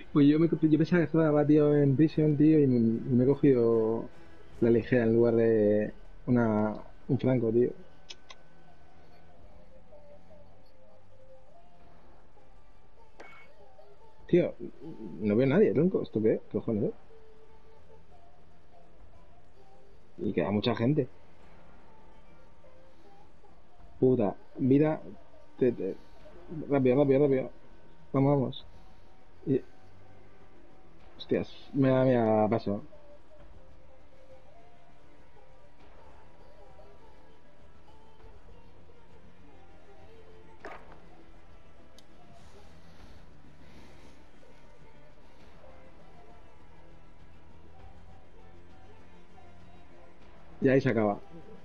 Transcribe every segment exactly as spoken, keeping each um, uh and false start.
Pues yo, me, yo pensaba que estaba, tío, en prisión, tío, y me, y me he cogido la ligera en lugar de una, un franco, tío. Tío, no veo a nadie, tronco. ¿Esto qué? ¿Qué cojones es? Y queda mucha gente. Puta, vida. Te, te- rápido, rápido, rápido. Vamos, vamos. Y, hostias, me da, me paso. Y ahí se acaba.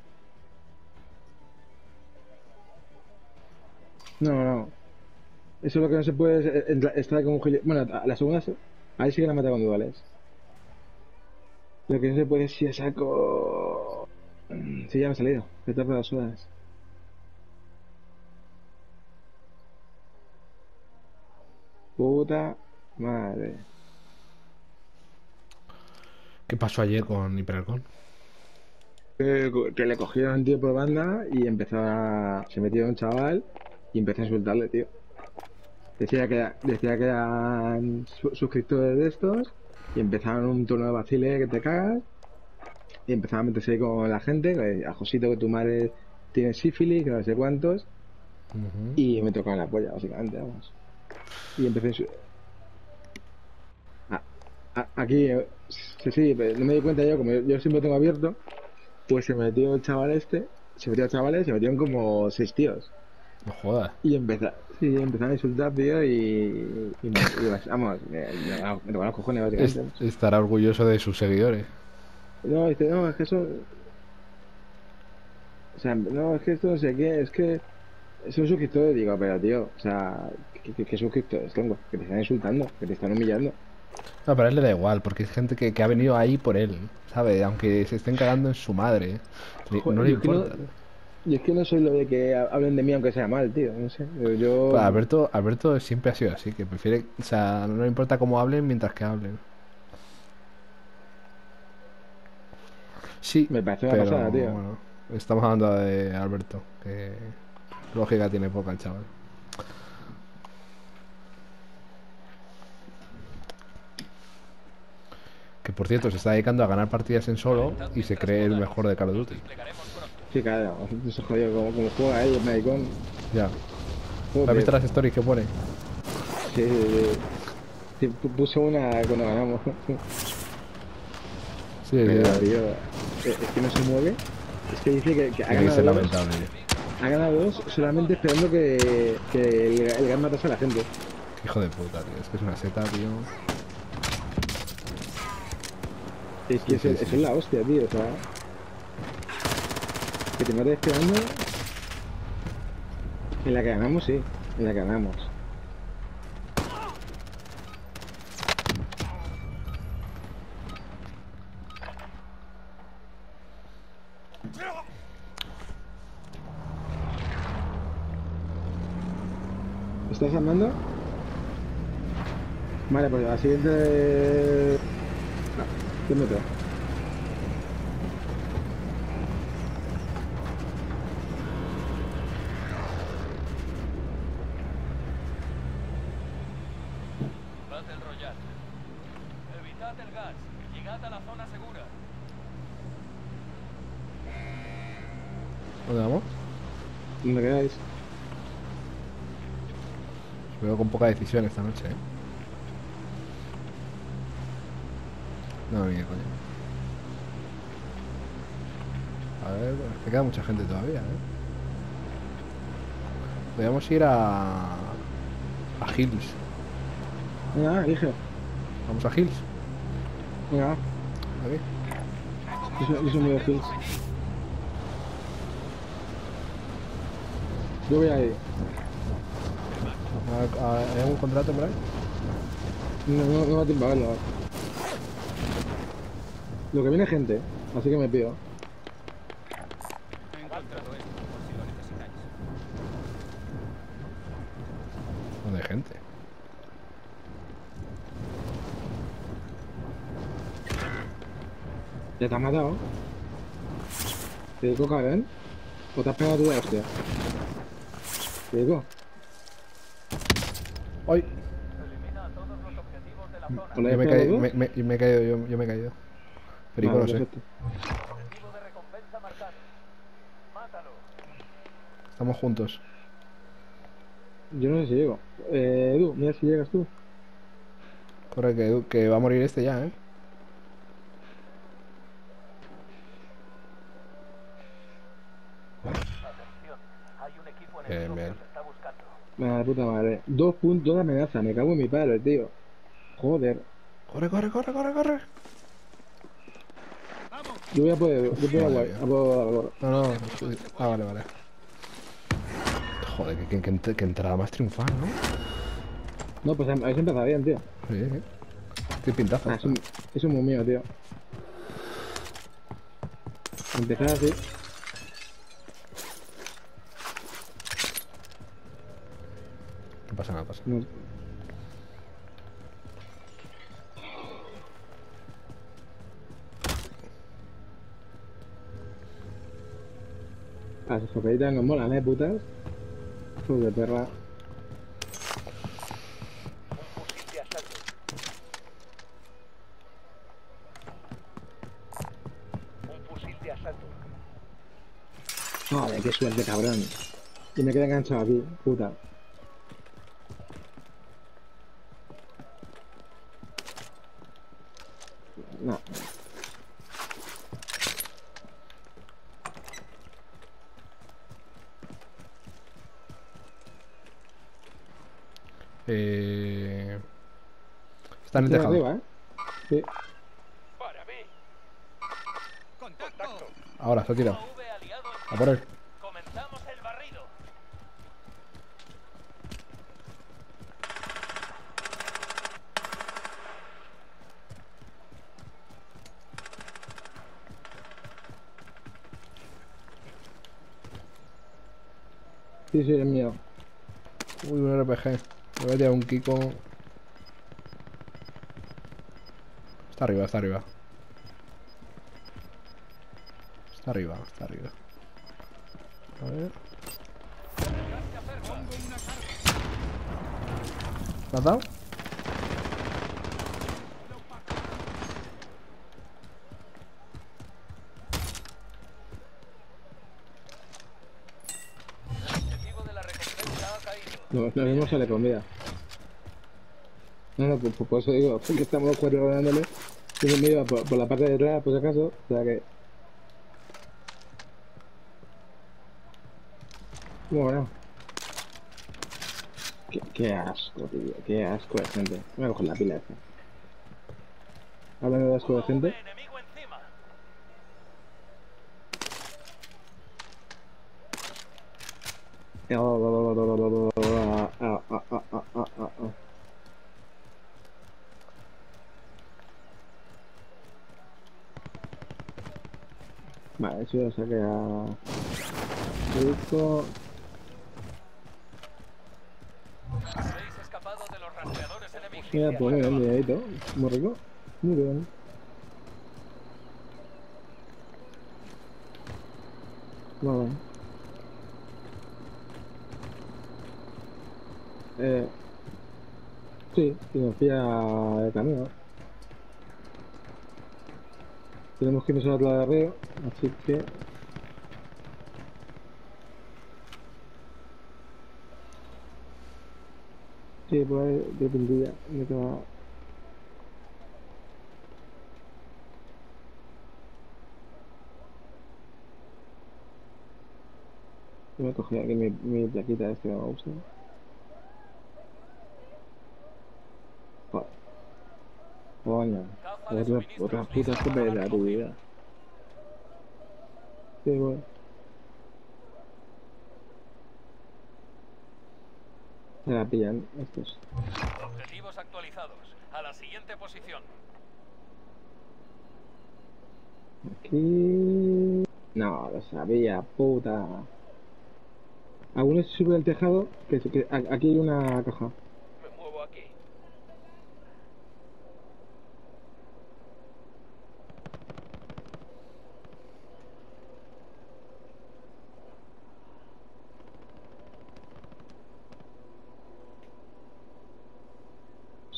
No, no. Eso es lo que no se puede es entra- estar con un gilipollas. Bueno, a la segunda, se- ahí sí que la mata con duales. Lo que no se puede es si saco. Mm, Sí, ya me ha salido. Que tarda dos horas. Puta madre. ¿Qué pasó ayer con Hiperalcón? Que, que le cogieron, tío, por banda y empezó a. Se metió un chaval y empezó a insultarle, tío. Decía que, decía que eran su- suscriptores de estos y empezaron un turno de vacile que te cagas y empezaron a meterse con la gente. Que, a Josito, que tu madre tiene sífilis, que no sé cuántos. Ujú. Y me tocaron la polla, básicamente, vamos. Y empecé. su- a- a- aquí, eh, sí, sí, pero no me di cuenta yo, como yo, yo siempre tengo abierto, pues se metió el chaval este, se metió el chaval y se metieron como seis tíos. No jodas. Y empezó, sí, empezaron a insultar, tío, y, y, me- y bas- vamos, me, me, me tocaron los cojones, Es- básicamente, vamos. estará orgulloso de sus seguidores. No, dice, no, es que eso, o sea, no, es que esto no sé qué, es que son suscriptores, digo, pero tío, o sea, ¿qué, qué, qué suscriptores tengo? Que te están insultando, que te están humillando. No, pero a él le da igual, porque es gente que, que ha venido ahí por él, ¿sabe? Aunque se estén cagando en su madre. Le- no Joder, le yo es que no, importa. yo es que no soy lo de que ha- hablen de mí aunque sea mal, tío, no sé, yo, Pues yo- Alberto, Alberto siempre ha sido así, que prefiere, o sea, no le importa cómo hablen mientras que hablen. Sí, me parece una pero pasada, tío. bueno, estamos hablando de Alberto, que lógica tiene poca el chaval. Que por cierto se está dedicando a ganar partidas en solo y se cree el mejor de Call of Duty. Sí, claro, no se jodió como, como juega ahí, el maricón. Ya. ¿Has visto Joder, las stories que pone? sí, sí, sí, pu- puse una cuando ganamos. Sí, sí, Pero, ya. tío, eh, es que no se mueve. Es que dice que, que ha Tiene que ganado ser dos, lamentable. ha ganado dos solamente esperando que, que el, el GAN matase a la gente. Hijo de puta, tío. Es que es una seta, tío. Es que Sí, eso, sí, eso sí. es la hostia, tío, o sea, que te mates esperando. En la que ganamos, sí, en la que ganamos. ¿Estás armando? Vale, pues la siguiente. No, te meto. Battle Royale. Evitad el gas. Llegad a la zona segura. ¿Dónde vamos? ¿Dónde quedáis? Veo con poca decisión esta noche, ¿eh? No, ni de coña. A ver, bueno, es que queda mucha gente todavía, ¿eh? Podríamos ir a... a Hills. Venga, elige. ¿Vamos a Hills? Venga, Aquí. yo soy, yo soy muy de Hills. Yo voy ahí. ¿A- a- ¿Hay algún contrato por ahí? No, no, no me da tiempo a verlo. Lo que viene es gente, así que me pido. He encontrado esto por si lo necesitáis. ¿Dónde hay gente? ¿Ya te has matado? ¿Te digo, cabrón? ¿O te has pegado tú de hostia? ¿Te digo? ¡Ay! Elimina a todos los objetivos de la zona. ¿O le Yo has me, he pegado caído, tú? me, me- yo me he caído, yo, yo me he caído. Perico, Vale, no sé. perfecto. Objetivo de recompensa marcado. Mátalo. Estamos juntos. Yo no sé si llego. Eh, Edu, mira si llegas tú. Corre, que, que va a morir este ya, ¿eh? Atención. Hay un equipo Bien, enemigo que bien. os está buscando. Madre puta madre. Dos puntos de amenaza, me cago en mi padre, tío. Joder. Corre, corre, corre, corre, corre. Yo voy a poder, yo puedo Madre guay, mía. a poder, No, no. sí. Ah, vale, vale. Joder, que, que, que, que entrada más triunfal, ¿no? No, pues habéis empezado bien, tío. Sí, sí. Qué pintazo. Ah, es un, es un muy mío, tío. Empezar así. No pasa nada, pasa. No. Las escopetitas nos molan, eh, putas. Hijos de perra. Un fusil de asalto. Un fusil de asalto. Joder, qué suerte, cabrón. Y me quedé enganchado aquí, puta. No. Eh... Está en el Estoy tejado. arriba, eh. Sí. Para mí. Contacto. Ahora, se ha tirado. U V aliado. A por él. Comenzamos el barrido. Sí, sí, es mío. Uy, un R P G. Me voy a tirar un Kiko. Está arriba, está arriba. Está arriba, está arriba. A ver. ¿Lo has dado? El objetivo de la recompensa ha caído. No, nos mismo sale comida. No, no, pues, pues por eso digo, porque estamos los cuatro dándole. Yo me iba por, por la parte de atrás, por si acaso. O sea que. Bueno. Qué, qué asco, tío. Qué asco de gente. Voy a coger la pila esta. Hablando de asco de U V gente. enemigo encima. Ah, ah, ah, ah, ah, ah, ah, ah. Vale, eso ya saqué a... Esto... Habéis escapado de los rastreadores enemigos. Mira, pues muy bien, miradito. Muy rico. Muy bien. Vale. Eh... Sí, si nos pilla el camino. Tenemos que irnos a otro lado de río, así que... Sí, por ahí de pintilla, me queda... Yo me cogí aquí mi, mi plaquita este que me gusta. Joder. Coño. Caza de Otra, suministros otra lista puta para escopeta, la tu recogida. vida. Sí, voy. Se la pillan estos. Objetivos actualizados. A la siguiente posición. Aquí... No, lo sabía, puta. Algunos se sube al tejado, que, que a- aquí hay una caja. Me muevo aquí.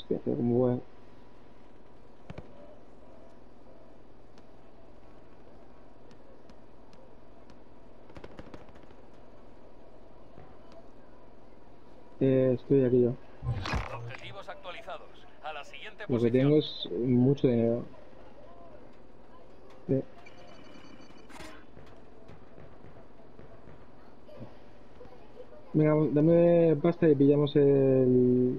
Hostia, pero como voy. Eh, estoy aquí yo. Objetivos actualizados. A la siguiente Lo que posición. tengo es mucho dinero. Eh. Venga, dame pasta y pillamos el...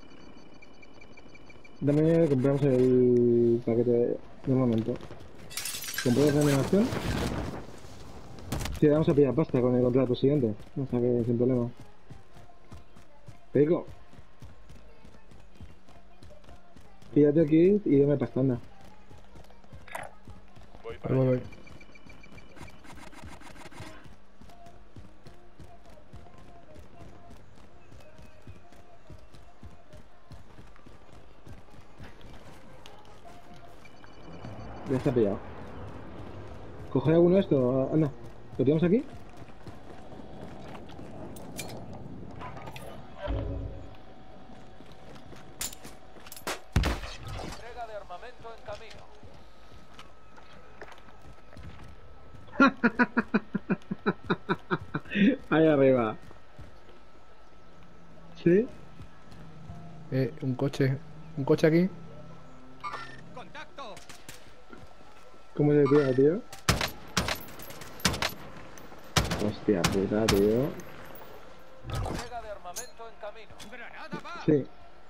Dame, compramos el paquete de un momento. ¿Compramos la animación? Sí, vamos a pillar pasta con el contrato siguiente. O sea que sin problema. Te digo, píllate aquí y dame pasta, anda. Voy Voy, para voy, allá. voy. Ya está pillado. Coge alguno de estos, anda. ¿Lo tenemos aquí? Entrega de armamento en camino. Ahí arriba. ¿Sí? Eh, un coche. Un coche aquí. ¡Contacto! ¿Cómo se tira, tío? Hostia puta, tío. Entrega de armamento en camino. ¡Granada va! Sí.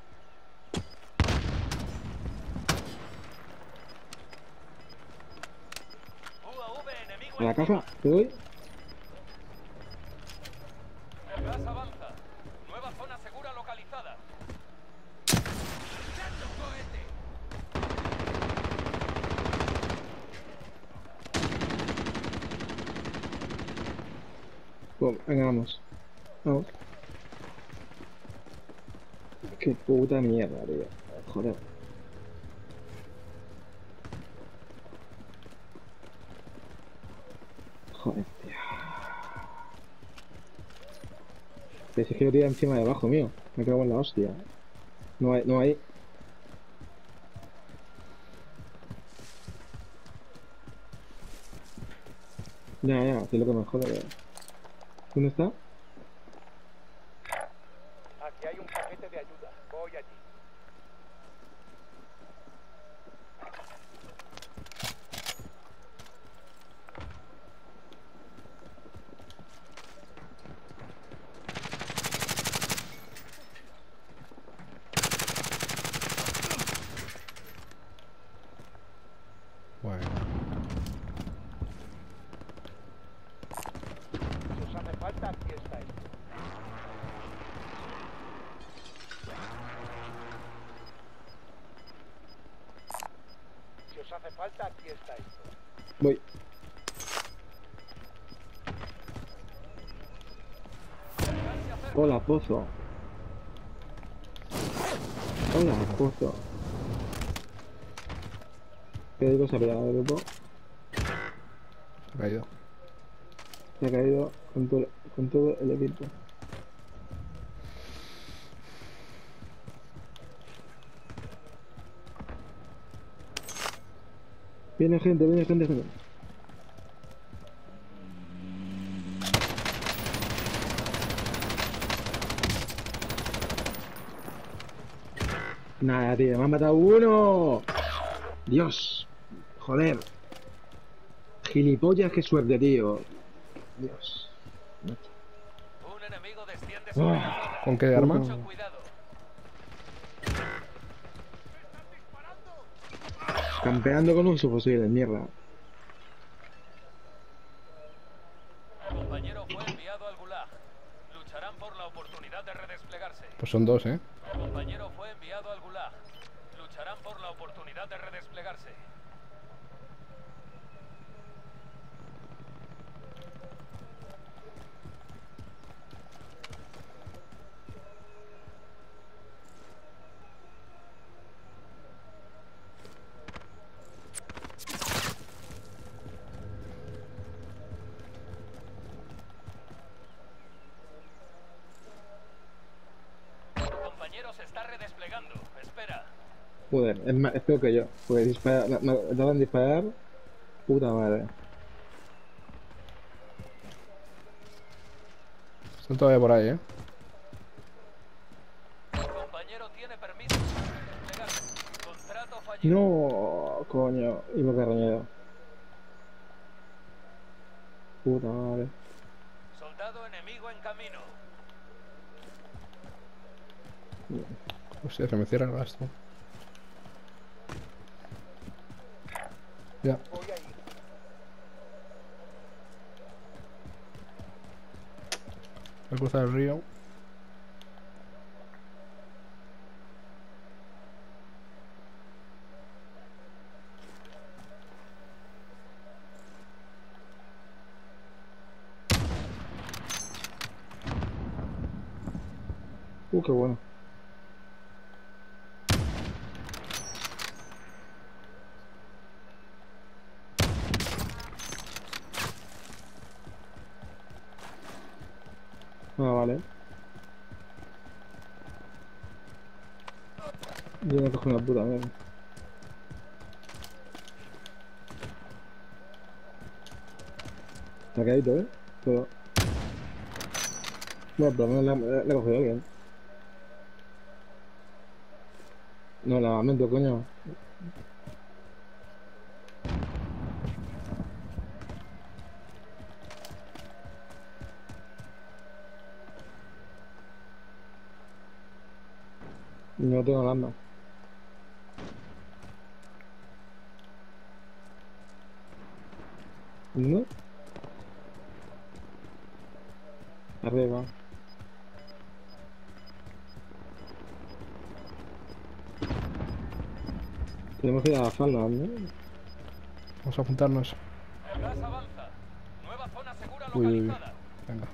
U A V enemigo A la encima. caja, ¿te doy? El gas avanza. Nueva zona segura localizada. Pues, venga, vamos. Vamos. Qué puta mierda, tío. Joder. Joder, tío. Pero si es que lo tira encima de abajo mío. Me cago en la hostia. No hay, no hay. Ya, ya, así es lo que me jode. tío. ¿Dónde está? Aquí hay un paquete de ayuda. Voy allí. Bueno. Si os hace falta, aquí estáis. Si os hace falta, aquí estáis. Voy. Hola, pozo. Hola, pozo. ¿Qué digo? Se ha pillado el grupo. Ha caído. Se ha caído con todo, con todo el equipo. Viene gente, viene gente, gente. Nada, tío, me han matado uno. Dios. Joder. Gilipollas, qué suerte, tío. Dios. Un enemigo desciende sobre la Ah, zona. ¿Con qué arma? Mucho cuidado. campeando con un subfusil, mierda. El compañero fue enviado al Gulag. Lucharán por la oportunidad de redesplegarse. Pues son dos, ¿eh? El compañero fue enviado al Gulag. Lucharán por la oportunidad de redesplegarse. compañero se está redesplegando. Espera. Joder, es, más, es peor que yo. Pues disparar, me, me daban disparar. Puta madre. Están todavía por ahí, ¿eh? El compañero tiene permiso para redesplegarse. Contrato fallido. No, coño. Iba carroñero. Puta madre. Soldado enemigo en camino. Hostia, que me cierra el gasto. Ya. Voy a cruzar el río. Uh, qué bueno. Ah, vale. Yo no cojo una puta mierda. Está caído, ¿eh? Pero... Bueno, por lo menos la, la, la he cogido bien. No, la lamento, coño. No tengo arma. ¿No? Arriba. Tenemos que ir a la falda, ¿no? Vamos a apuntarnos. El gas avanza. Nueva zona segura Uy, uy, uy. localizada. Venga.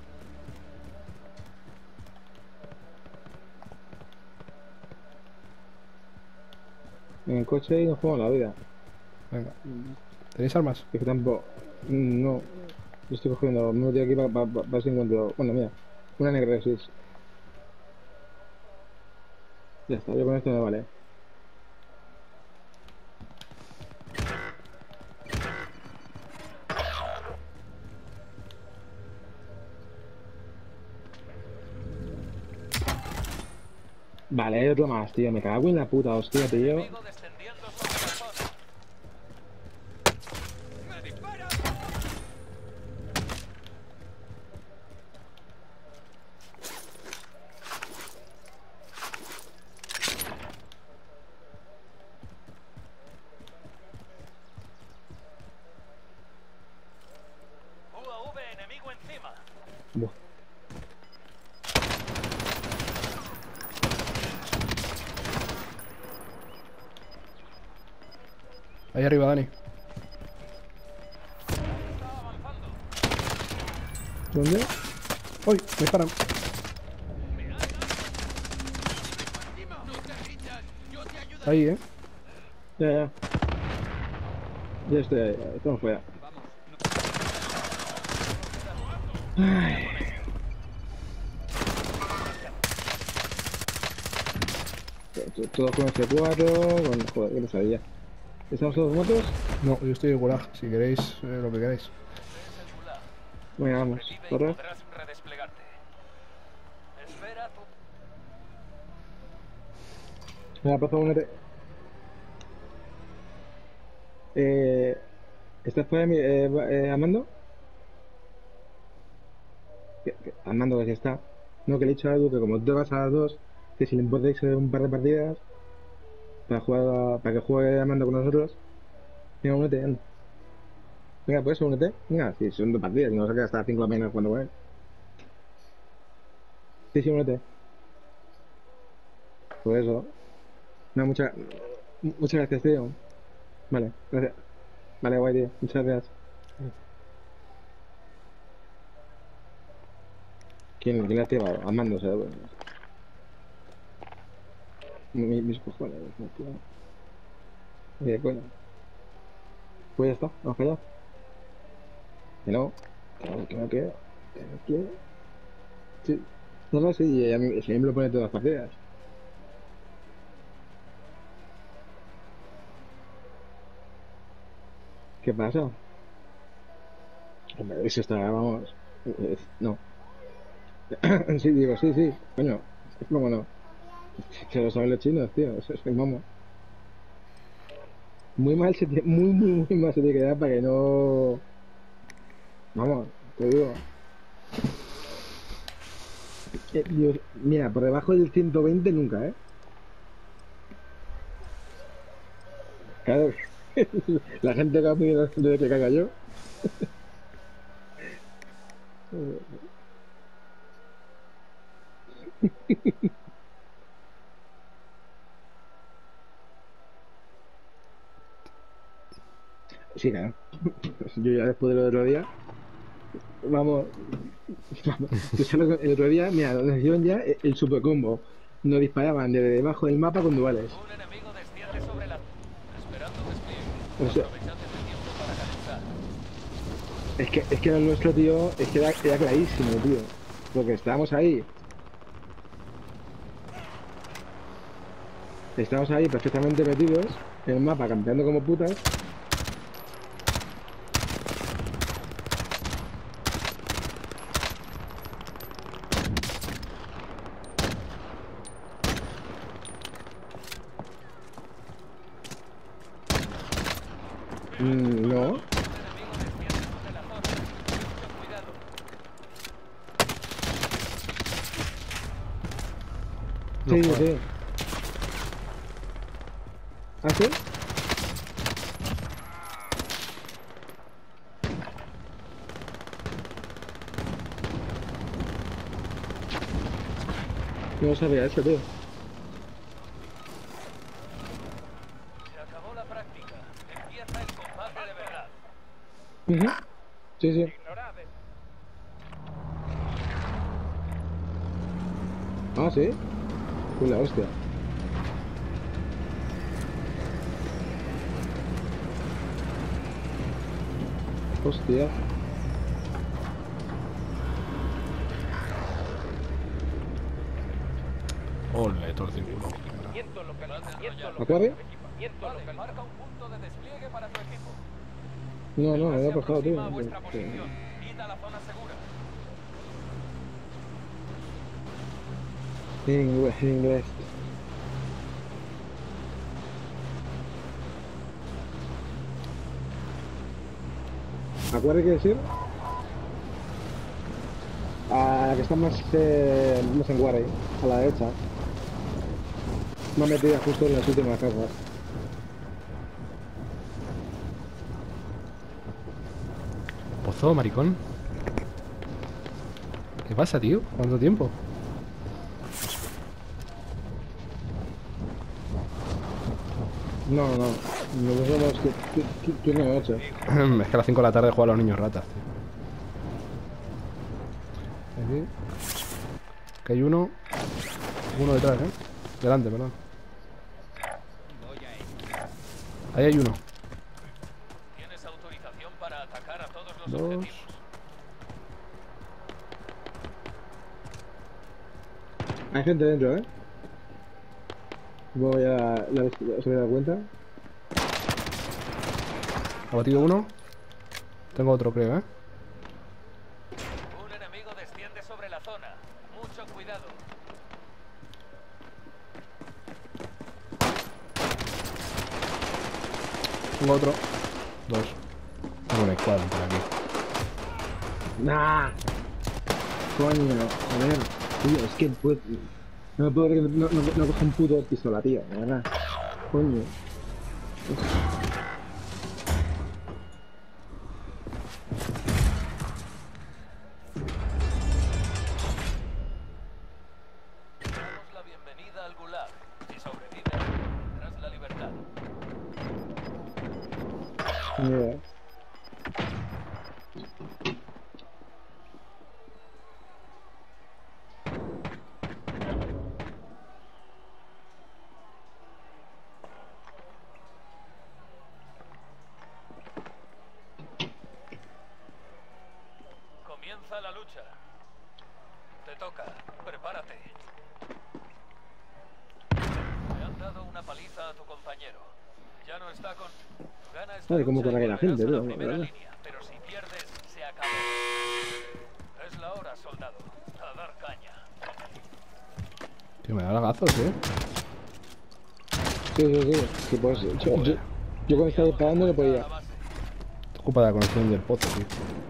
En el coche y nos jugamos la vida. Venga. ¿Tenéis armas? Es que tampoco... No. Yo estoy cogiendo... Me metí aquí para pa, pa, pa si encuentro... Bueno, mira. Una negresis. Ya está, yo con esto me vale. Vale, hay otro más, tío. Me cago en la puta hostia, tío. Enemigo descendiendo sobre la zona. ¡Me dispara! U A V enemigo encima. Buah. Ahí arriba, Dani. Está avanzando. ¿Dónde? ¡Uy! Me disparan. Ahí, ¿eh? Ya, ya. Ya estoy ahí. Estamos fuera. Ay. To- Todos con este cuatro, con... Joder, qué pesadilla. ¿Estamos todos muertos? No, yo estoy en gulag. Si queréis, eh, lo que queráis. Este es el gulag. Venga, vamos. Revive y Corre. podrás redesplegarte. Espera tu... Venga, plaza, únete. Eh... ¿Estás fuera de mi... Eh, va- eh, Armando? ¿Qué- qué? Armando, que si está. No, que le he dicho a Edu que como tú te vas a las dos, que si le importa irse un par de partidas para jugar a- para que juegue Armando con nosotros. Venga, únete, anda. Venga, pues únete. Venga, si son dos partidas, si no se queda hasta cinco menos cuando juegue. Sí, sí, únete. Por eso. No, muchas muchas gracias, tío. Vale, gracias. Vale, guay, tío. Muchas gracias. ¿Quién, quién le ha tirado? Armando, o sea, bueno. Mi- mis cojones, no, tío. Oye, coño. Pues ya está, vamos para allá. Que no, que no, que no quiero. Que no quiero. Sí. No, no, sí, y a mí, si a mí me lo pone todas las partidas. ¿Qué pasa? Hombre, eso está, vamos. eh, No. Sí, digo, sí, sí. Coño, ¿cómo no? Se lo saben los chinos, tío. Eso es vamos. Muy mal se tiene, muy, muy, muy mal se tiene que dar para que no. Vamos, te digo. Eh, Dios, mira, por debajo del ciento veinte nunca, ¿eh? Claro, la gente que ha pedido de que caga yo. Sí, claro. Yo ya después del otro día, vamos, vamos. Tú sabes lo que- el otro día, mira, nos hicieron ya el, el super combo. Nos disparaban desde debajo del mapa con duales. Un enemigo desciende sobre la... Esperando despliegue. O sea, Aprovechad este tiempo para calentar. es que, es que lo nuestro, tío, es que era, era clarísimo, tío. Porque estábamos ahí, estábamos ahí perfectamente metidos en el mapa, campeando como putas. Mm, no, Un enemigo desciende sobre la zona. Mucho cuidado. No sí, jodas. sí. ¿Ah, sí? Yo no sabía eso, tío. Se acabó la práctica. Empieza el combate de verdad. Ujú. Sí, sí. Ignorad. Ah, sí. Uy, la hostia. Hostia. Ole, todo el círculo. Equipamiento local. Equipamiento ¿Acuerdo? Equipamiento vale, local. Marca un punto de despliegue para tu equipo. No, no, me Se había pasado, tío. aproxima a vuestra Este, posición. Id a la zona segura. En inglés, en inglés. ¿Acuerdo qué decir? A la que está más, eh, más en guardia, a la derecha. Más metida justo en las últimas casas. Pozo, maricón. ¿Qué pasa, tío? ¿Cuánto tiempo? No, no. Nosotros somos tu- tu- tu- turno de noche. Es que a las cinco de la tarde juegan los niños ratas, tío. Aquí. Que hay uno. Uno detrás, ¿eh? Delante, perdón. Ahí hay uno. Tienes autorización para atacar a todos los Dos. objetivos. Hay gente dentro, ¿eh? Luego ya la, la, os habéis dado cuenta. Ha batido uno. Tengo otro, creo, ¿eh? Un enemigo desciende sobre la zona. Mucho cuidado. Tengo otro. Dos. Tengo un squad por aquí. ¡Nah! Coño, a ver, tío, es que pues, no me puedo creer que no, no, no coge un puto pistola, tío, de verdad. Coño. Damos la bienvenida al Gulag. Si sobrevives, tendrás la libertad. Mira. Comienza la lucha. Te toca. Prepárate. Le han dado una paliza a tu compañero. Ya no está con... Gana esta Ay, cómo lucha y corre la volverás gente, a la tío, la primera verdad. línea, pero si pierdes, se acabó. Es la hora, soldado. A dar caña. Tío, me da lagazos, ¿eh? Sí, sí, sí. Sí, pues, yo, yo, yo cuando estaba disparando no A podía. la base. Ocupa la conexión del pozo, tío.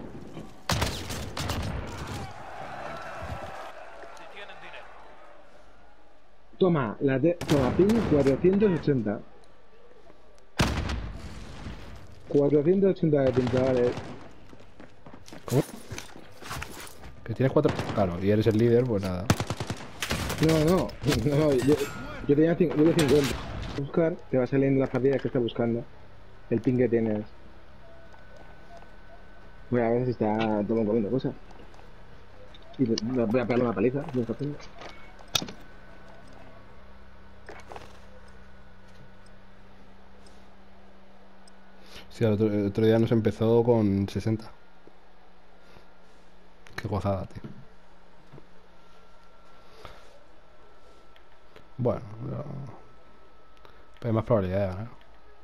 Si tienen dinero. Toma, la de, toma, ping cuatrocientos ochenta. cuatrocientos ochenta de ping, chavales. ¿Cómo? Que tienes cuatro... Claro, y eres el líder, pues nada. No, no, no, no, yo, yo tenía cin- yo tenía cincuenta. Buscar, te va saliendo las partidas que estás buscando. El ping que tienes. Voy a ver si está todo comiendo cosas. Y le- le voy a pegarle una paliza. ¿Qué está haciendo? Sí, el otro, el otro día nos empezó con sesenta. Qué gozada, tío. Bueno, pero... pero hay más probabilidad de ganar.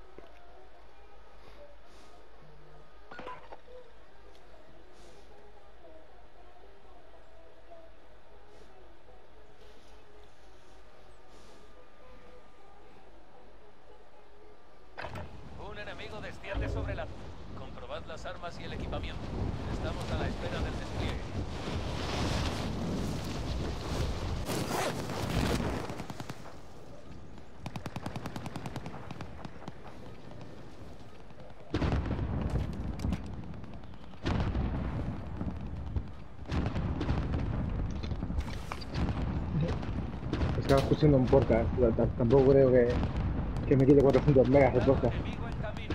Un enemigo desciende sobre la... Comprobad las armas y el equipamiento. Estamos a la espera del despliegue. Estaba escuchando un podcast. pero t- Tampoco creo que, que me quite cuatrocientos megas el Claro podcast. enemigo en camino.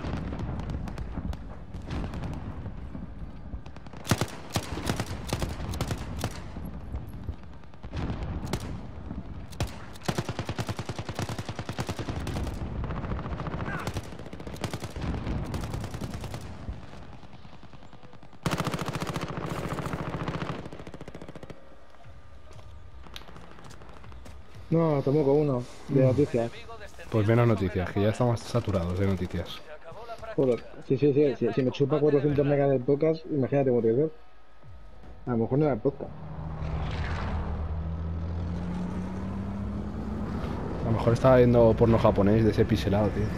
No, tomo con uno de noticias. Enemigo descendiendo Pues menos sobre noticias, la que ya zona. estamos saturados de noticias. Se acabó la Joder, práctica. sí, sí, sí. Si, Empieza si el me chupa combate de cuatrocientos verdad. megas del podcast, imagínate cómo tiene que ser. A lo mejor no era el podcast. A lo mejor estaba viendo porno japonés de ese pixelado, tío.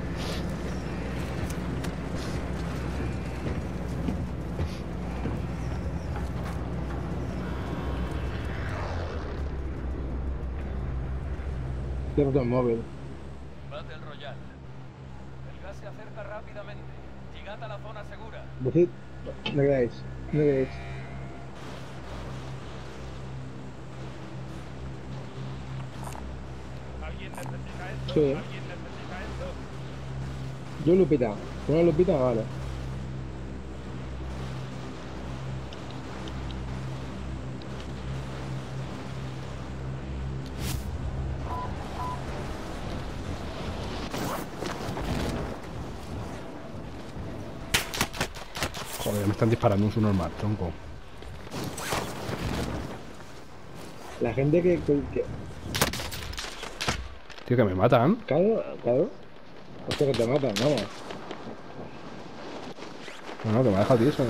De otro móvil. Battle Royale. El gas se acerca rápidamente. Llegad a la zona segura. Decid, no quedáis, no quedáis. ¿Alguien necesita esto? Sí. ¿Alguien necesita esto? Yo Lupita. Una Lupita, vale. Joder, me están disparando un subnormal, tronco. La gente que, que, que Tío, que me matan. claro, claro. Hostia, que te matan, vamos. Bueno, que me ha dejado tieso.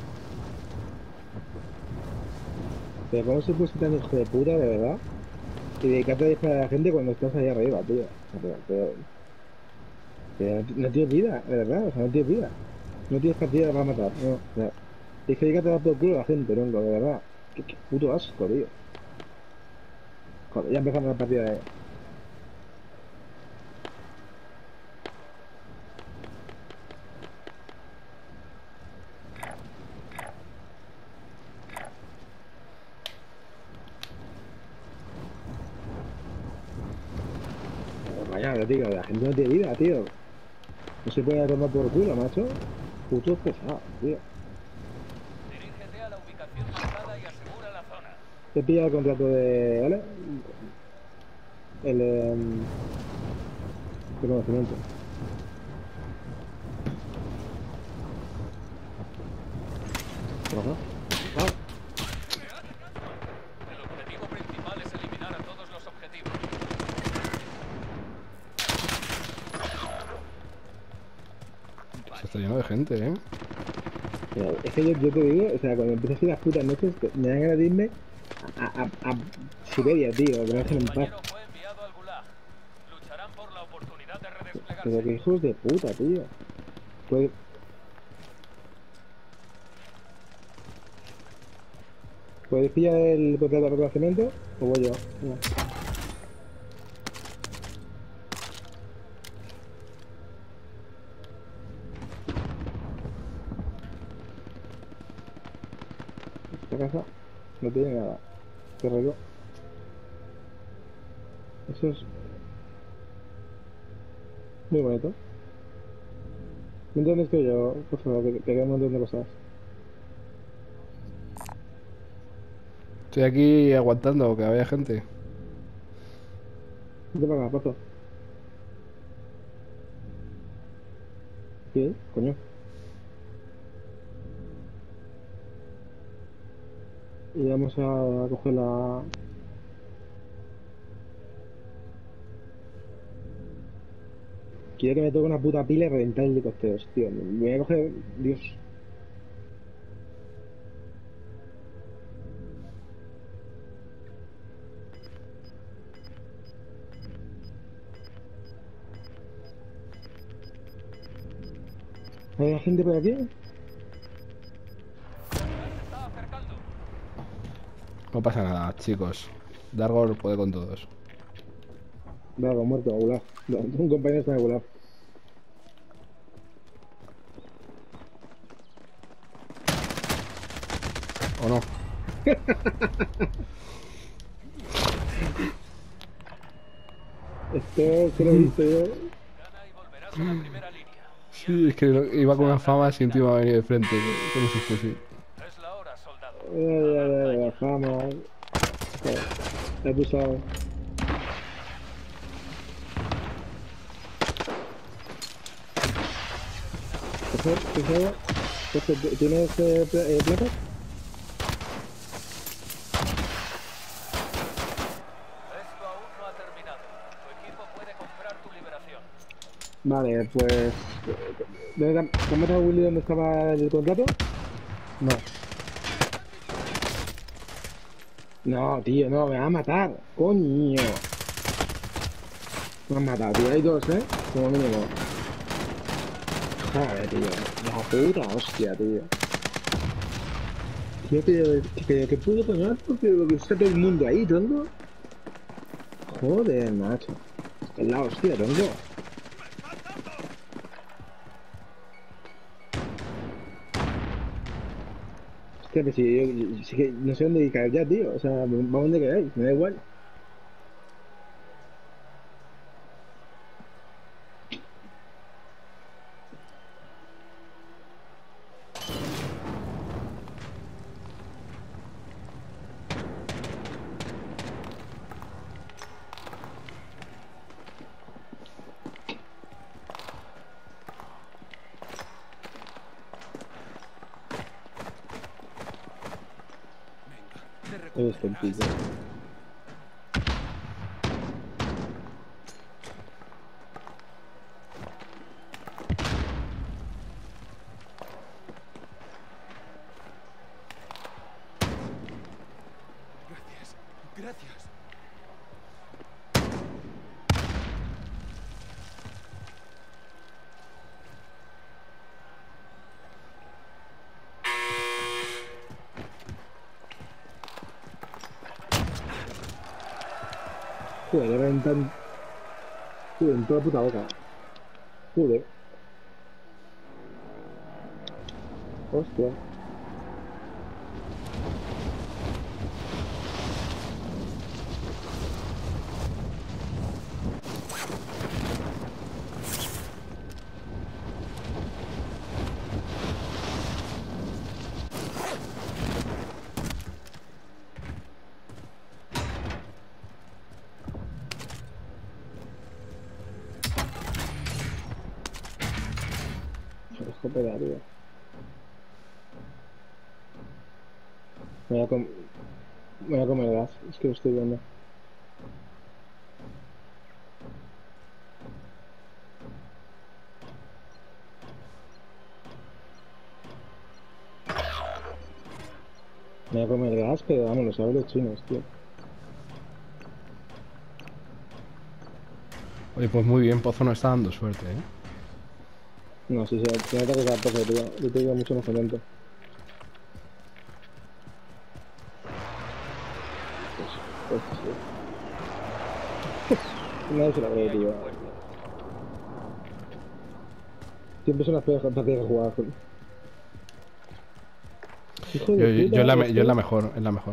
Pero cómo se puede ser tan hijo de puta, de verdad. Y dedicarte a disparar a la gente cuando estás ahí arriba, tío. O sea, Pero, pero, pero no tienes vida, de verdad, o sea, no tienes vida. No tienes partida para matar, no. O sea, tienes que dedicarte a dar por culo a la gente, tronco, de verdad. Qué, qué puto asco, tío. Joder, ya empezamos la partida de... Vaya, tío, la gente no tiene vida, tío. No se puede tomar por culo, macho. Putos pesados, tío. Dirígete a la ubicación marcada y asegura la zona. Te pilla el contrato de... ¿Vale? El... em, reconocimiento. Ajá. Ah, El objetivo principal es eliminar a todos los objetivos. Está lleno de gente, ¿eh? Pero es que yo, yo te digo, o sea, cuando empiezas a ir las putas noches, te- me dan ganas de irme a, a, a, a Siberia, tío, que me dejen en paz. Compañero fue enviado al Gulag. Lucharán por la oportunidad de redesplegarse. Pero que hijos de puta, tío. Puede- ¿Puedes pillar el contrato de reconocimiento? ¿O voy yo? Venga. Esta casa no tiene nada. Qué rollo. Eso es muy bonito. ¿Dónde estoy yo? Por favor, que, que queda un montón de cosas. Estoy aquí aguantando que había gente. Vente para acá, paso. ¿Qué? Coño. Y vamos a coger la... Quiero que me toque una puta pila y reventar helicópteros, tío. Me voy a coger... Dios. ¿Hay gente por aquí? Se está acercando. No pasa nada, chicos. Dargor puede con todos. Vale, muerto, a Gulag. No, un compañero está en Gulag. ¿O no? Esto que lo he visto yo. Gana y volverás a la primera línea. Sí, es que lo- iba con una fama y un tío me ha venido de frente con un fusil. Es la hora, soldado. Ay, ay, ay, la fama. Joder, he abusado. Coger, coger. Coger, ¿tienes eh, pla- eh, plata? Esto aún no ha terminado. Tu equipo puede comprar tu liberación. Vale, pues... ¿Dónde te te has matado a Willy donde estaba el contrato? No. No, tío, no, me va a matar. Coño. Me han matado, tío. Hay dos, ¿eh? Como mínimo. Joder, tío. La puta hostia, tío. Tío, pero, pero que puto coñazo, pero lo que está todo el mundo ahí, tonto. Joder, macho. Es la hostia, tonto. Hostia, pero si yo, yo- si que no sé dónde caer ya, tío. O sea, vamos donde queráis, me da igual. Eres tontillo. Gracias, gracias. Joder, le reventan. Joder, en toda la puta boca. Joder. Hostia. Escopeta, tío. Me voy a, com me voy a comer gas. Es que lo estoy viendo. Me voy a comer gas, pero vamos, lo saben los chinos, tío. Oye, pues muy bien, Pozo no está dando suerte, ¿eh? No, sí, sí, se nota que está poco, tío. Yo te digo mucho más contento. Pues, pues sí. Nadie se la cree, tío. Siempre son las peores partidas que jugar. Hijo Yo, de yo, puta, yo, en la, me- es yo en la que- mejor, en la mejor.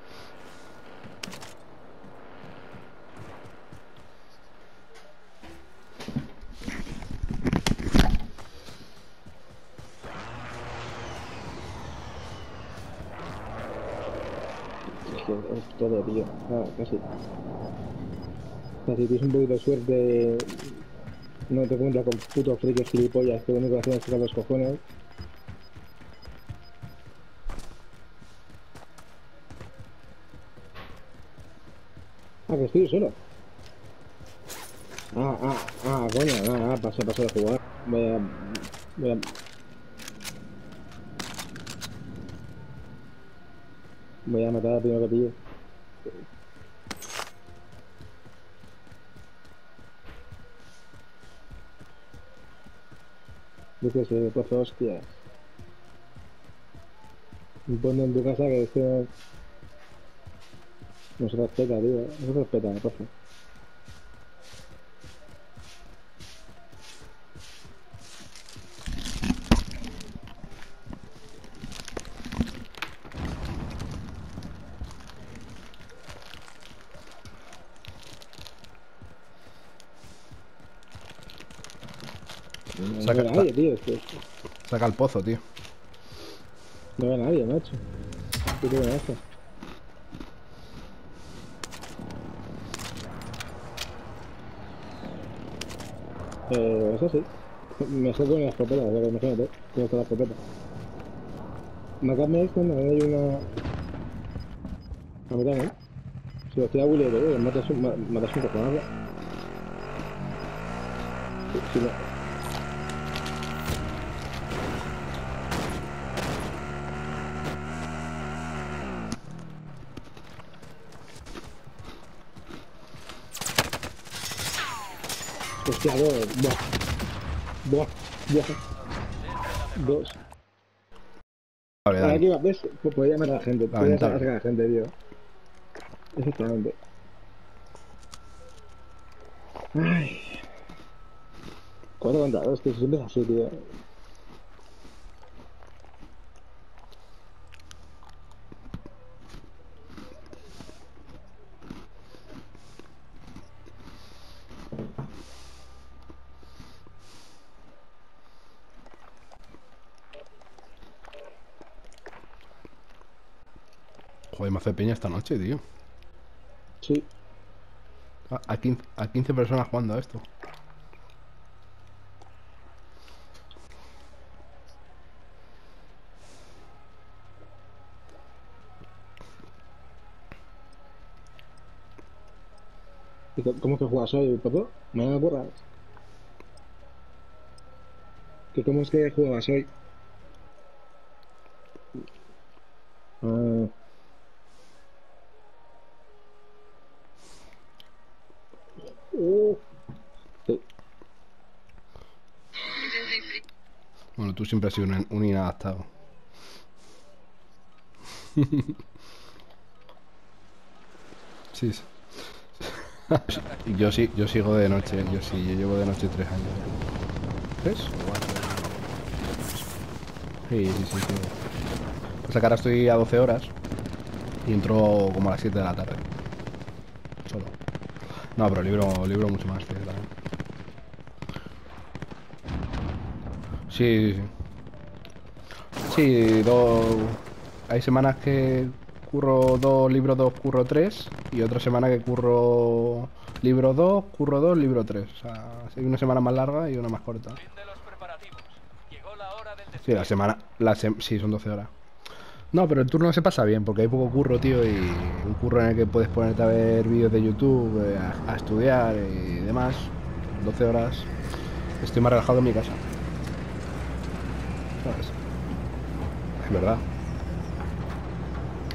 Es que es todo, tío. Ah, casi. Casi tienes un poquito de suerte. No te cuentas con putos frikis gilipollas que lo único que hacen es sacar los cojones. Ah, que estoy solo. Ah, ah, ah, coño, ah, ah, pasa, pasa de jugar. Voy a. Voy a. Voy a matar al primero que pille. Yo qué sé, pues hostias. Ponte en tu casa que esto no se respeta, tío. No se respeta, por favor. No, no Saca, ve sa- nadie, tío. Es que saca el Pozo, tío. no ve nadie, macho. ¿Qué te ven esto? Eh, eso sí. Mejor con la escopeta, porque imagínate, cómo está la escopeta. Matarme esto, no hay una. A mí también. Si lo estoy a Willy, eh, matas un, ma- matas un cojonazo. Si, si no. Hostia, dos. Buah. Buah. Buah. Dos. Vale, Ahora dale. aquí va, ¿ves? Pues podía matar a la gente. Podía sacar Lamentable. a la gente, tío. Exactamente. Ay. Cuatro contra dos, tío. Siempre es así, tío. Joder, me hace peña esta noche, tío. Sí. A, a quince, a quince personas jugando a esto. ¿Y co- cómo es que juegas hoy, papá? No me acuerdas. ¿Que cómo es que jugabas hoy? Ah, uh, sí. Bueno, tú siempre has sido un, un inadaptado. Sí, sí. Yo sí, yo sigo de noche, yo sí, yo llevo de noche tres años. ¿Tres? O cuatro. Sí, sí, sí, sí. Pues acá ahora estoy a doce horas y entro como a las siete de la tarde. Solo. No, pero libro, libro mucho más, tío, también. Sí, sí, sí. Sí, dos... Hay semanas que curro dos, libro dos, curro tres. Y otra semana que curro libro dos, curro dos, libro tres. O sea, hay una semana más larga y una más corta. Fin de los preparativos. Llegó la hora del Sí, desfile. la semana... La sem- sí, son doce horas. No, pero el turno se pasa bien porque hay poco curro, tío. Y un curro en el que puedes ponerte a ver vídeos de YouTube, eh, a, a estudiar y demás. doce horas. Estoy más relajado en mi casa. ¿Sabes? Es verdad.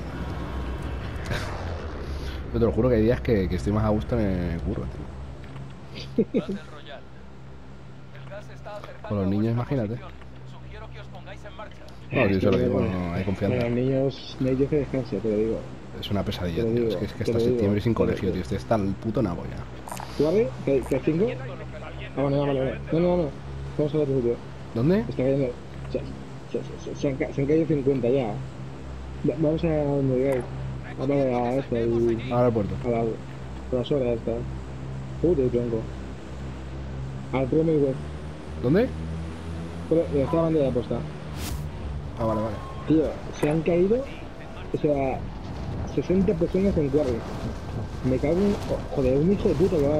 Yo te lo juro que hay días que, que estoy más a gusto en el curro, tío. Battle Royale. El gas se está acercando Con los a niños, vuestra imagínate. posición. Sugiero que os pongáis en marcha. No, tío, Es se lo que, digo, bueno, no hay Con confianza. los niños no hay Dios que descanse, te lo digo. Es una pesadilla, Te lo tío. digo, Es que, es que te hasta lo digo, septiembre sin te lo colegio, digo. tío. Este está el puto nabo ya. ¿Tú vale? ¿Que, que cinco? Ah, bueno, no, vale, vale. No, no, no. Vamos a otro sitio. ¿Dónde? Está cayendo. Se, se, se, se han, ca- se han caído cincuenta ya. Va- Vamos a donde digáis. Vamos a esto, al- Ahora al puerto. a la, a las horas esta. Joder, tronco. Al Pro Web. ¿Dónde? Pero está la bandera puesta. Ah, vale, vale. Tío, se han caído. O sea, sesenta personas en quarry. Me cago en. oh, joder, un hijo de puta que va.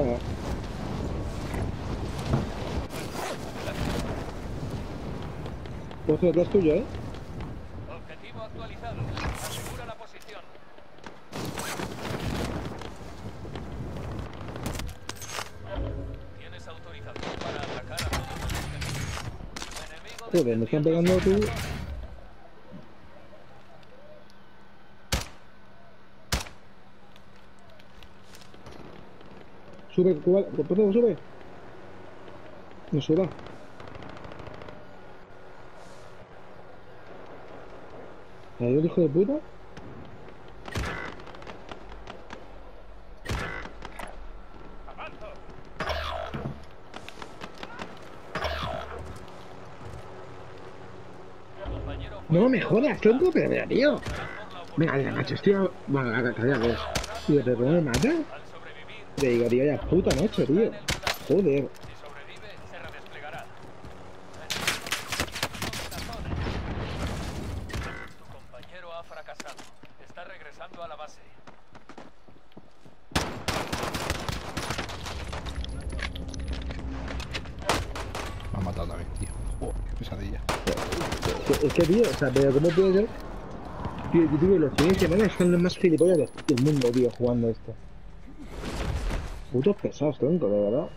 Otro detrás tuyo, eh. Objetivo actualizado. Asegura la posición. Tienes autorización para atacar a todos los enemigos. Enemigo Joder, me están pegando tú. Sube, cuál, perdón, sube. No suba. ¿Hay un hijo de puta? compañero No me jodas, tronco, pero mira, tío. Venga, venga, macho, tío. Bueno, cállate. Tío, ¿pero cómo me mata? al sobrevivir, Te digo, tío, ya puta noche, tío. Joder. si sobrevive, se redesplegará. Tu compañero ha fracasado. Está regresando a la base. Me han matado también, tío. Joder, qué pesadilla. Es que, es que, tío, o sea, pero ¿cómo puede ser? Tío, yo digo, los fines de semana son los más gilipollas de- del mundo, tío, jugando esto. Putos pesados, tronco, de verdad.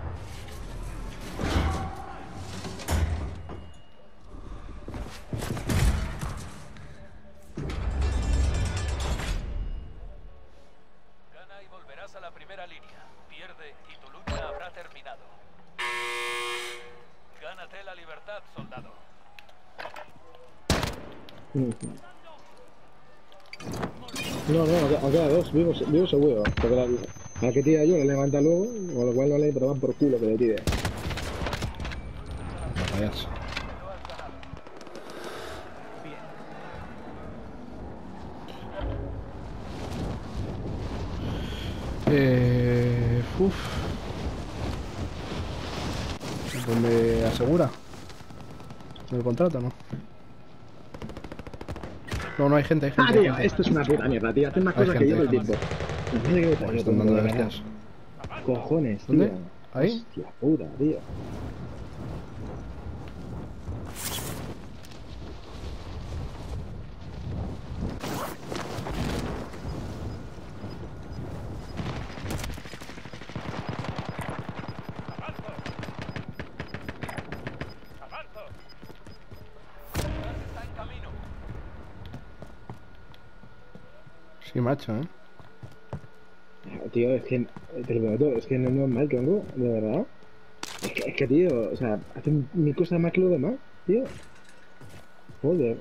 Gana y volverás a la primera línea. Pierde y tu lucha habrá terminado. Gánate la libertad, soldado. No, no, acá, acá dos, vivo, vivo seguro. Porque la, la que tira yo la levanta luego, con lo cual no le pero por culo que le tire. Batallas. Eh. Uf. ¿Dónde asegura? ¿En el contrato no? No, no hay gente, hay gente. Ah, hay tío, gente. esto es una puta mierda, tío. Hacen más Hay cosas que gente, yo el hay tiempo. La madre que me Joder, parió, están tronco, dando de de verdad. hostias. Cojones, tío. ¿Dónde? ¿Ahí? Hostia puta, tío. Está en camino. Sí, macho, ¿eh? Ah, tío, es que, te lo prometo, es que no es normal, tronco, de verdad. Es que, es que, tío, o sea, hacen mi cosa más que lo demás, tío. Joder.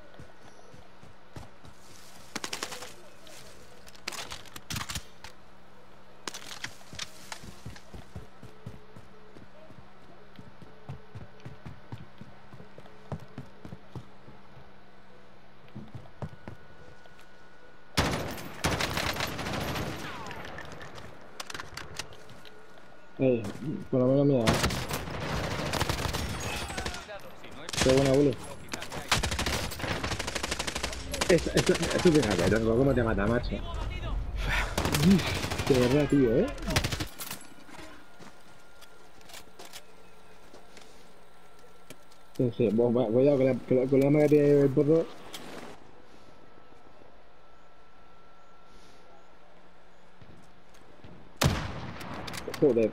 Eh, por lo menos mira. Qué buena bule. Esto, esto, esto te saca, tronco, cómo te mata, macho. De verdad, tío, eh. Sí, sí, bueno, cuidado con la, con la, con la mano que tiene el porro. Joder.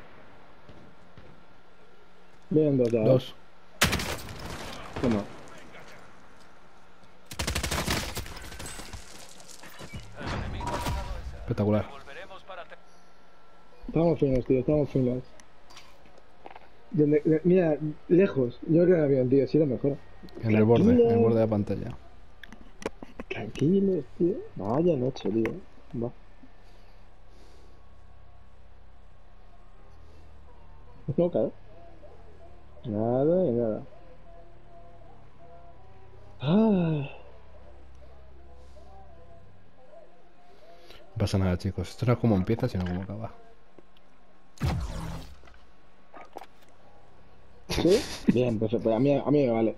Vienen dos ya. ¿eh? Dos. Toma. El enemigo ha dejado de ser. Espectacular. Volveremos para... te- Estamos finos, tío, estamos finos. Donde- de- mira, lejos. Yo creo que el avión, tío, sí lo mejor. En el borde, en el Tranquilo. borde de la pantalla. Tranquilos, tío. Vaya noche, tío. Va. No, claro. Nada de nada. Ah. No pasa nada, chicos. Esto no es como empieza, sino como acaba. ¿Sí? Bien, perfecto. Pues a mí, a mí me vale.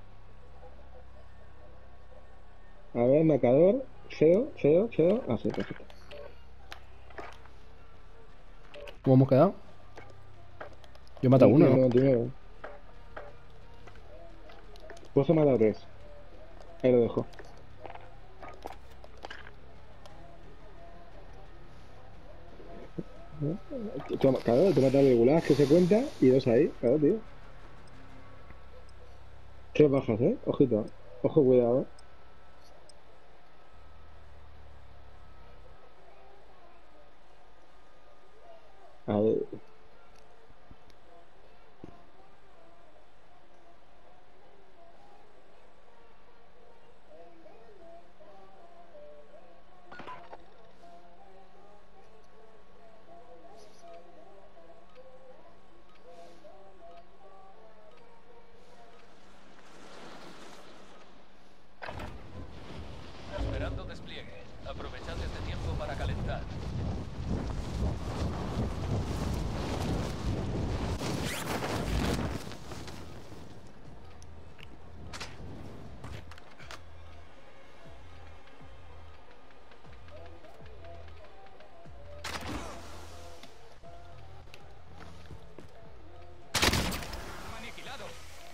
A ver, marcador. Feo, feo, feo. Ah, sí, perfecto. ¿Cómo hemos quedado? Yo he matado Y- y uno, el ¿no? noventa y nueve. Pues he matado tres. Ahí lo dejo. Toma, claro, te mata el gulag que se cuenta y dos ahí, claro, tío. Tres bajas, eh. Ojito. Ojo, cuidado. Ahí. Esperando despliegue. Aprovechad este tiempo para calentar. Aniquilado.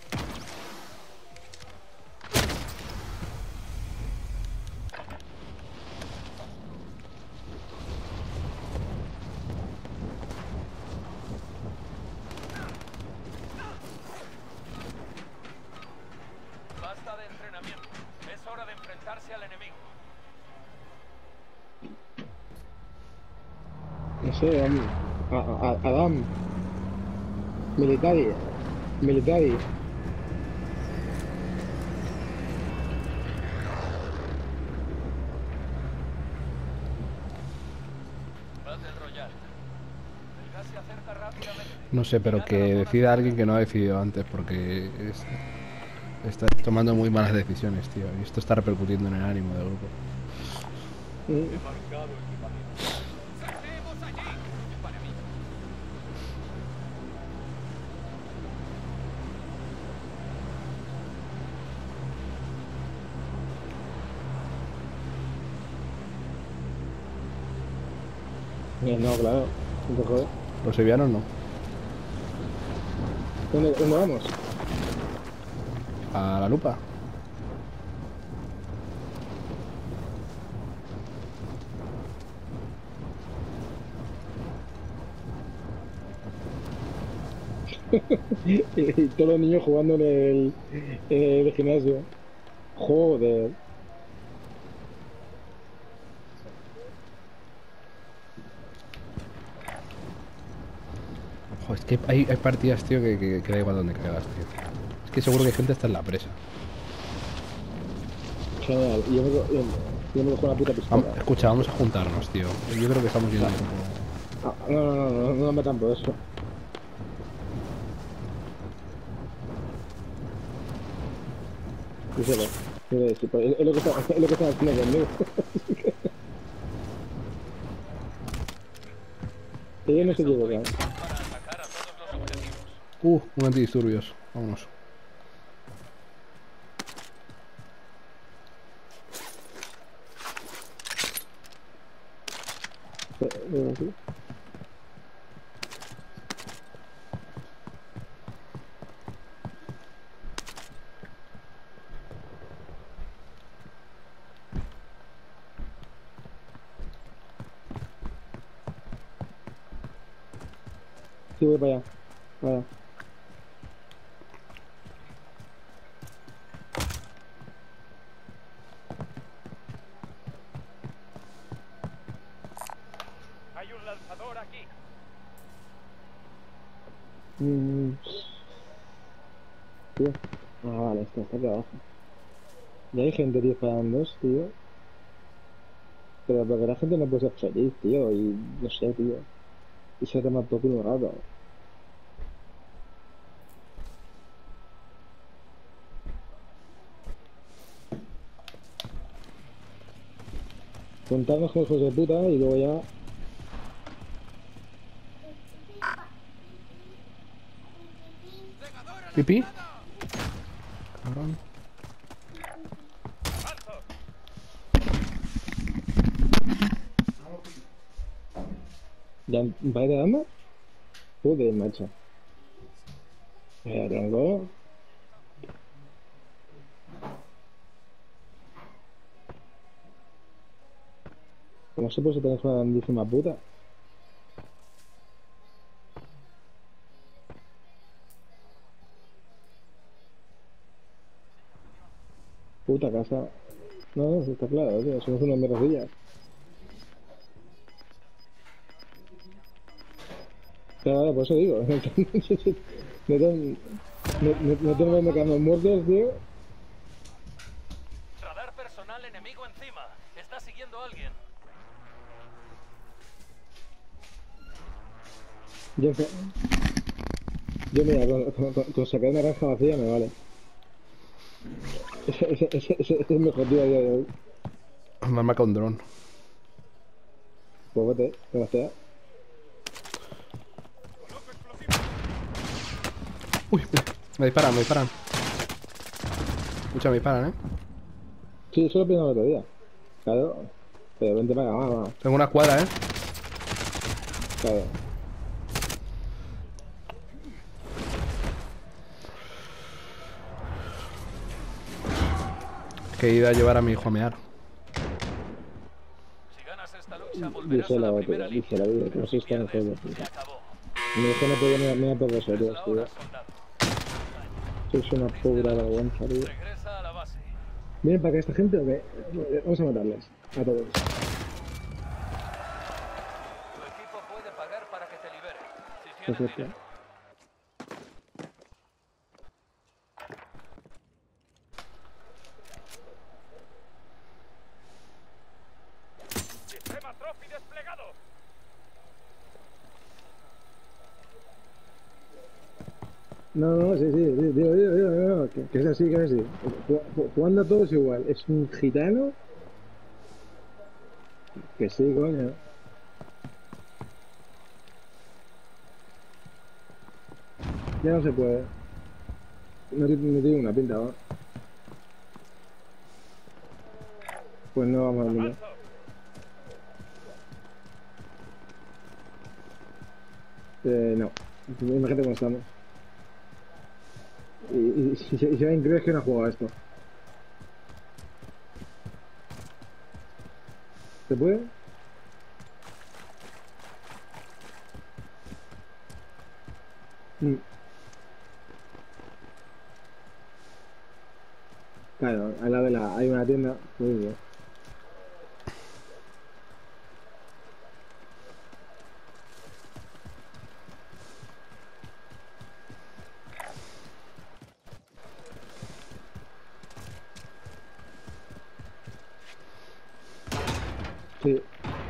Basta de entrenamiento. Es hora de enfrentarse al enemigo. No sé, Adam. A- a- Adam. Militari. Militari. Battle Royale. El gas se acerca rápidamente. No sé, pero que decida alguien que no ha decidido antes, porque es- está tomando muy malas decisiones, tío. Y esto está repercutiendo en el ánimo del grupo. Mm. ¡Saltemos allí! Para mí. Eh, No, claro. No te jodes. Los sevillanos no. ¿Dónde, ¿Dónde vamos? A la lupa. y, y todos los niños jugando en el, en el gimnasio. Joder. Joder, es que hay, hay partidas, tío, que, que, que da igual donde caigas, tío. Es que seguro que hay gente está en la presa. Genial. Y yo me, yo, yo me cojo una puta pistola. Vamos, escucha, vamos a juntarnos, tío. Yo creo que estamos yendo un poco... Ah, no, no, no, no, no me metan por eso. Díselo. Díselo, sí, pues, Es lo que está, es lo que está haciendo conmigo. Ellos no se equivocan. Para atacar a todos los objetivos. Uh, un antidisturbios. Vámonos. Sí, voy para allá. Vaya. aquí. Mm, tío. Ah, vale, está, está aquí abajo. Ya hay gente disparando, tío. Pero porque la gente no puede ser feliz, tío. Y no sé, tío. Y se toma todo un rato. Juntarnos con hijos de puta y luego ya. ¿Pipí? Cabrón. ¿Ya va de dama? Joder, macho. Ya tengo. ¿Cómo se puede tener una grandísima puta? Puta casa. No, no, sí está claro, tío. Somos unas mierdecillas. Claro, por eso digo. No, ten- no, no, no tenemos mecanos muertos, tío. Radar personal enemigo encima. Está siguiendo a alguien. Yo, yo mira, con, con, con- con sacar una granja vacía me vale. Ese, ese, ese, ese es mi objetivo a día de hoy. Me han marcado un dron. Pues vete, ¿cómo está? Uy, uy, me disparan, me disparan. Escucha, me disparan, ¿eh? Sí, eso lo pensaba el otro día. Claro. Pero vente para acá, vamos, vamos. Tengo una escuadra, ¿eh? Claro. Que he ido a llevar a mi hijo a mear. Si ganas esta lucha, volverás a Dice la la otra, primera dice la línea. vida, que no Si se está en pierdes, juego. se acabó. Mi hijo no puede mirar, mirar por Es vosotros, la tío. hora, soldado. Sois una pobre vergüenza, tío. Regresa a la base. ¿Vienen para acá esta gente o qué? Vamos a matarles. A todos. Tu equipo puede pagar para que te libere. Si tienes Perfecto. dinero. Sistema Trophy desplegado. No, no, sí, sí, digo, digo, digo, digo, digo, que, que es así, que es así. Ju- ju- Jugando a todos igual. Es un gitano. Que sí, coño. Ya no se puede. No, ti- no tiene una pinta, ¿no? Pues no vamos al mundo. Eh, no. Imagínate cómo estamos. Y, y, y, si si alguien cree que no ha jugado a esto. ¿Se puede? Mm. Claro, al lado de la hay una tienda. Muy bien. Sí.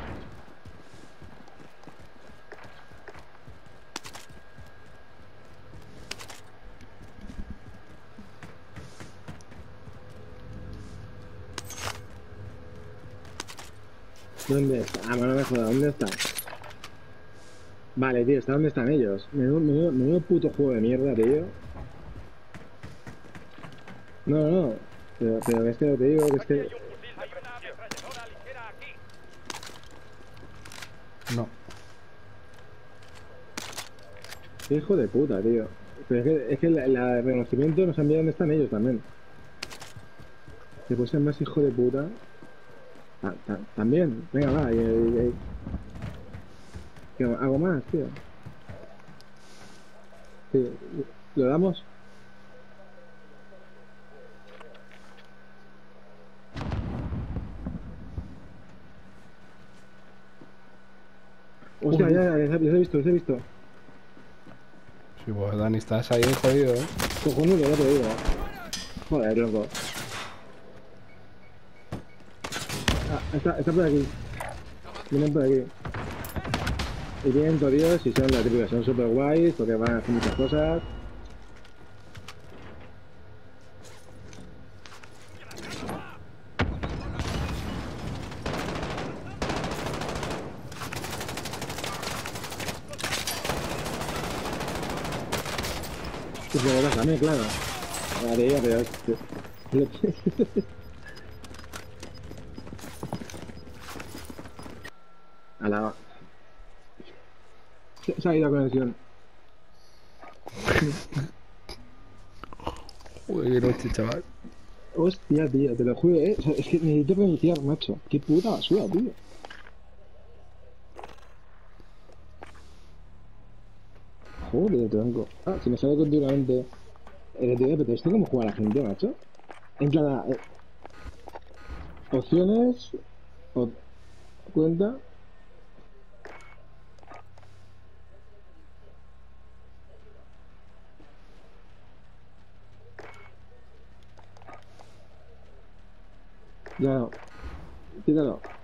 ¿Dónde está? Ah, bueno, no me jodas, ¿dónde está? Vale, tío, ¿está dónde están ellos? Menudo, menudo, menudo puto juego de mierda, tío. No, no, no. Pero, pero es que te digo que es que. No. Qué hijo de puta, tío. Pero es que, es que la, la de reconocimiento nos han enviado dónde están ellos también. Que puede ser más hijo de puta. Ta- ta- también, venga, va. Y, y- y- que hago más, tío. Sí, ¿lo damos? Hostia, Uy. ya, ya, les he, les he visto, les he visto. Sí, pues Dani, estás ahí jodido, ¿eh? Cojonudo, ya te digo. Joder, loco. Ah, está, está por aquí. Vienen por aquí. Y vienen jodidos y son las típicas, son super guays porque van a hacer muchas cosas. Es lo que pasa a mí, claro. Vale, ya, pero... A la... Se, se ha ido la conexión. Joder, qué noche, chaval. Hostia, tío, te lo juro, eh. O sea, es que necesito reiniciar, macho. Qué puta basura, tío. Joder, tronco. Ah, si me sale continuamente. Eh, tío, pero esto cómo juega la gente, macho. En plan, eh, opciones. O, cuenta. Ya no. Quítalo.